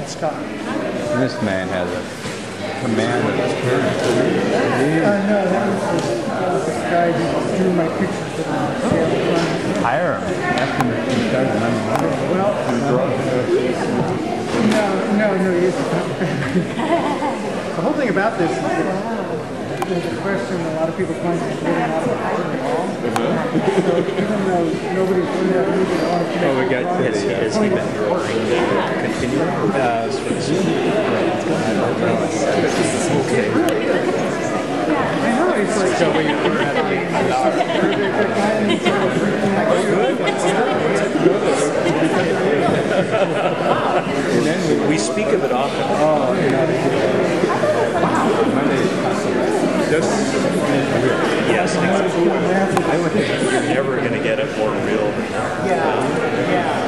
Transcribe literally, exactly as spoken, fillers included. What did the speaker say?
different style. This man has a command of his parents. Uh, no, that was this, that was this guy who drew my pictures that I was Hire him. Ask him if he started running water. Well, no, no, no, he isn't. The whole thing about this is that there's a question a lot of people find is really not about art at all. So even though nobody's really that movie at all, Oh, we got has, has he been drawing the continuum? Uh, I know, it's like so we were at and then we, we speak of it often. Oh, Yes, I would think you're never going to get it more real than that. yeah, yeah.